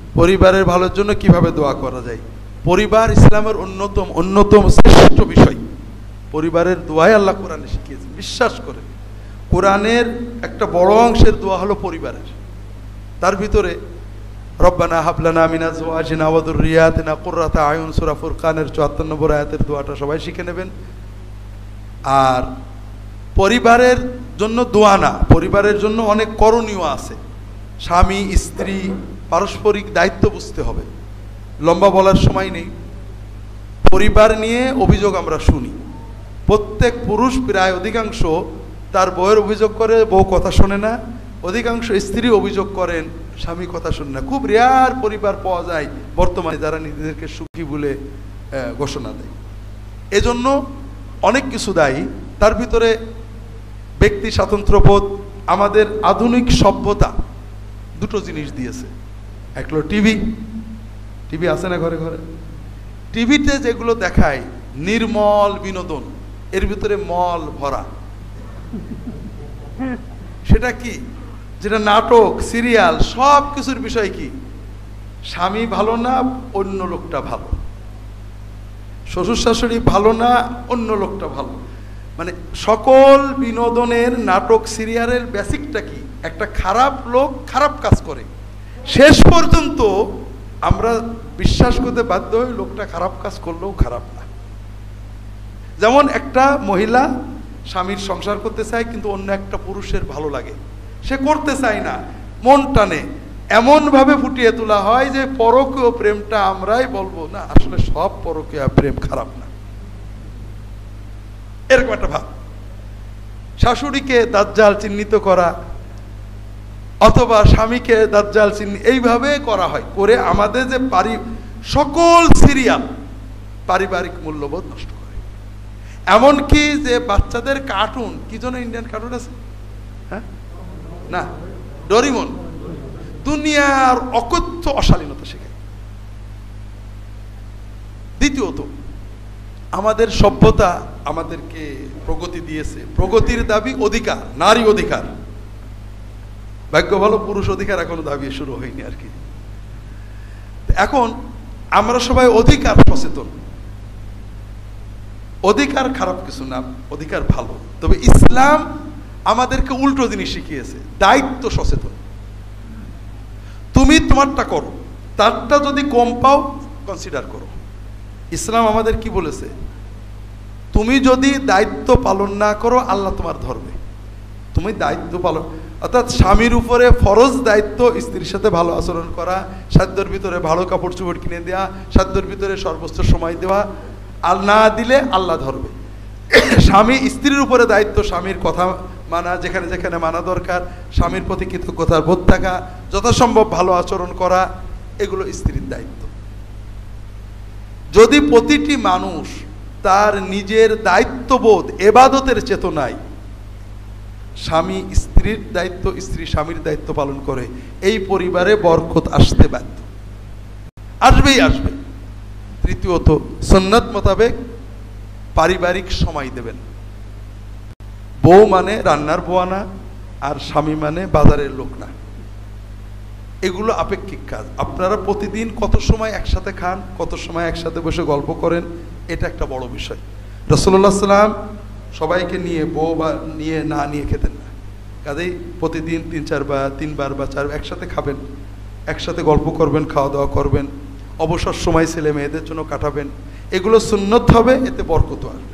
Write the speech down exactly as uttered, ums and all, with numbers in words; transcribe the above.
পরিবারের ভালোর জন্য কিভাবে দোয়া করা যায়। পরিবার ইসলামের অন্যতম অন্যতম শ্রেষ্ঠ বিষয়। পরিবারের দোয়াই আল্লাহ কোরআনে শিখিয়েছে। বিশ্বাস করে কোরআনের একটা বড় অংশের দোয়া হলো পরিবারের। তার ভিতরে রব্বানা হাবলানা মিন আজওয়াজিনা ওয়া যুররিয়াতিনা কুররাতা আয়ুন সূরা ফুরকানের চুয়াত্তর নম্বর আয়াতের দোয়াটা সবাই শিখে নেবেন। আর পরিবারের জন্য দোয়া না, পরিবারের জন্য অনেক করণীয় আছে। স্বামী স্ত্রী পারস্পরিক দায়িত্ব বুঝতে হবে। লম্বা বলার সময় নেই। পরিবার নিয়ে অভিযোগ আমরা শুনি। প্রত্যেক পুরুষ প্রায় অধিকাংশ তার বউয়ের অভিযোগ করে বউ কথা শোনে না, অধিকাংশ স্ত্রী অভিযোগ করেন স্বামী কথা শোনে না। খুব রেয়ার পরিবার পাওয়া যায় বর্তমানে যারা নিজেদেরকে সুখী বলে ঘোষণা দেয়। এজন্য অনেক কিছু দায়ী। তার ভিতরে ব্যক্তি স্বাতন্ত্র্যবোধ, আমাদের আধুনিক সভ্যতা দুটো জিনিস দিয়েছে। এক হলো টিভি। টিভি আছে না ঘরে ঘরে? টিভিতে যেগুলো দেখায় নির্মল বিনোদন, এর ভিতরে মল ভরা। সেটা কি? যেটা নাটক, সিরিয়াল, সব কিছুর বিষয় কি? স্বামী ভালো না, অন্য লোকটা ভালো। শ্বশুর শাশুড়ি ভালো না, অন্য লোকটা ভালো। মানে সকল বিনোদনের নাটক সিরিয়ালের বেসিকটা কি? একটা খারাপ লোক খারাপ কাজ করে। শেষ পর্যন্ত আমরা বিশ্বাস করতে বাধ্য হই লোকটা খারাপ কাজ করলেও খারাপ না। যেমন একটা মহিলা স্বামীর সংসার করতে চায়, কিন্তু অন্য একটা পুরুষের ভালো লাগে, সে করতে চায় না, মন টানে। এমনভাবে ফুটিয়ে তোলা হয় যে পরকীয় প্রেমটা আমরাই বলবো না, আসলে সব পরকীয় প্রেম খারাপ না, এরকম একটা ভাব। শাশুড়িকে দাজ্জাল চিহ্নিত করা অথবা স্বামীকে দাজ্জাল চিহ্নিত, এইভাবে করা হয়। করে আমাদের যে পারি সকল সিরিয়াল পারিবারিক মূল্যবোধ নষ্ট করে। এমনকি যে বাচ্চাদের কার্টুন, কি জন্য ইন্ডিয়ান কার্টুন আছে, হ্যাঁ না ডোরিমন, দুনিয়ার অকথ্য অশালীনতা শেখায়। দ্বিতীয়ত, আমাদের সভ্যতা আমাদেরকে প্রগতি দিয়েছে। প্রগতির দাবি অধিকার, নারী অধিকার। ভাগ্য ভালো পুরুষ অধিকার এখনো দাবি শুরু হয়নি আর কি। এখন আমরা সবাই অধিকার সচেতন। অধিকার খারাপ কিছু না, অধিকার ভালো। তবে ইসলাম আমাদেরকে উল্টো জিনিস শিখিয়েছে, দায়িত্ব সচেতন। তুমি তোমারটা করো, তারটা যদি কম পাও কনসিডার করো। ইসলাম আমাদের কি বলেছে? তুমি যদি দায়িত্ব পালন না করো আল্লাহ তোমার ধরবে। তুমি দায়িত্ব পালন, অর্থাৎ স্বামীর উপরে ফরজ দায়িত্ব স্ত্রীর সাথে ভালো আচরণ করা, সাধ্যের ভিতরে ভালো কাপড় চোপড় কিনে দেওয়া, সাধ্যের ভিতরে সর্বোচ্চ সময় দেওয়া। আর না দিলে আল্লাহ ধরবে। স্বামী স্ত্রীর উপরে দায়িত্ব স্বামীর কথা মানা, যেখানে যেখানে মানা দরকার, স্বামীর প্রতি কৃতজ্ঞতার বোধ থাকা, যথাসম্ভব ভালো আচরণ করা, এগুলো স্ত্রীর দায়িত্ব। যদি প্রতিটি মানুষ তার নিজের দায়িত্ববোধ, এবাদতের চেতনায় স্বামী স্ত্রীর দায়িত্ব, স্ত্রী স্বামীর দায়িত্ব পালন করে, এই পরিবারে বরকত আসতে বাধ্য, আসবেই আসবে। তৃতীয়ত, সুন্নাত মোতাবেক পারিবারিক সময় দেবেন। বউ মানে রান্নার বোয়া না, আর স্বামী মানে বাজারের লোক না। এগুলো আপেক্ষিক কাজ। আপনারা প্রতিদিন কত সময় একসাথে খান, কত সময় একসাথে বসে গল্প করেন, এটা একটা বড় বিষয়। রাসূলুল্লাহ সাল্লাল্লাহু আলাইহি ওয়াসাল্লাম সবাইকে নিয়ে বউ বা নিয়ে না নিয়ে খেতেন না। কাজেই প্রতিদিন তিন চারবার তিনবার বা চার একসাথে খাবেন, একসাথে গল্প করবেন, খাওয়া দাওয়া করবেন, অবসর সময় ছেলে মেয়েদের জন্য কাটাবেন। এগুলো সুন্নত হবে, এতে বরকত আসবে।